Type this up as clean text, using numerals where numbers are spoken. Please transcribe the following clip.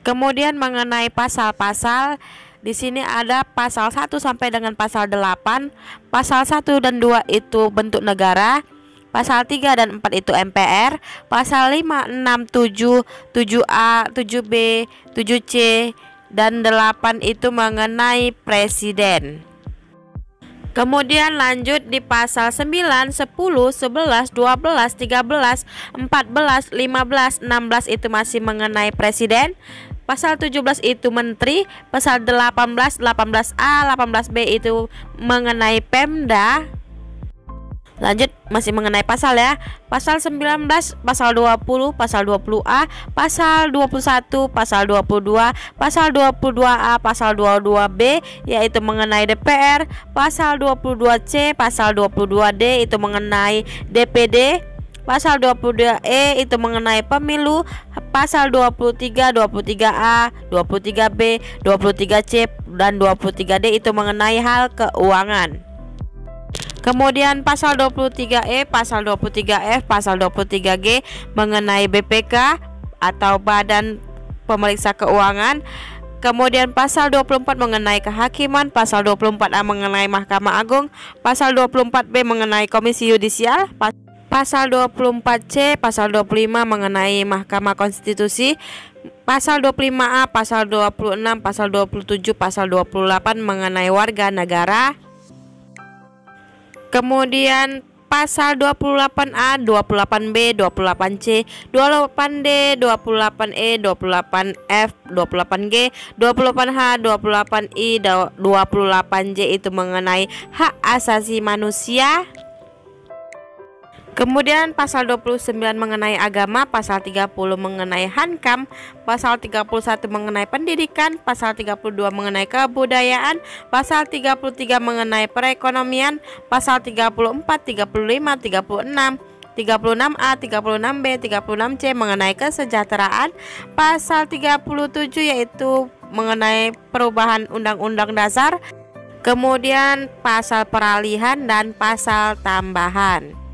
Kemudian mengenai pasal-pasal, di sini ada pasal 1 sampai dengan pasal 8. Pasal 1 dan 2 itu bentuk negara. Pasal 3 dan 4 itu MPR. Pasal 5, 6, 7, 7A, 7B, 7C dan 8 itu mengenai presiden. Kemudian lanjut di pasal 9, 10, 11, 12, 13, 14, 15, 16 itu masih mengenai presiden. Pasal 17 itu menteri. Pasal 18, 18A, 18B itu mengenai Pemda. Lanjut masih mengenai pasal ya. Pasal 19, pasal 20, pasal 20A, pasal 21, pasal 22, pasal 22A, pasal 22B yaitu mengenai DPR, pasal 22C, pasal 22D itu mengenai DPD, pasal 22E itu mengenai pemilu, pasal 23, 23A, 23B, 23C dan 23D itu mengenai hal keuangan. Kemudian pasal 23E, pasal 23F, pasal 23G mengenai BPK atau Badan Pemeriksa Keuangan. Kemudian pasal 24 mengenai kehakiman, pasal 24A mengenai Mahkamah Agung, pasal 24B mengenai Komisi Yudisial, pasal 24C, pasal 25 mengenai Mahkamah Konstitusi, pasal 25A, pasal 26, pasal 27, pasal 28 mengenai warga negara. Kemudian pasal 28A, 28B, 28C, 28D, 28E, 28F, 28G, 28H, 28I, 28J itu mengenai hak asasi manusia. Kemudian pasal 29 mengenai agama, pasal 30 mengenai Hankam, pasal 31 mengenai pendidikan, pasal 32 mengenai kebudayaan, pasal 33 mengenai perekonomian, pasal 34, 35, 36, 36A, 36B, 36C mengenai kesejahteraan, pasal 37 yaitu mengenai perubahan undang-undang dasar, kemudian pasal peralihan dan pasal tambahan.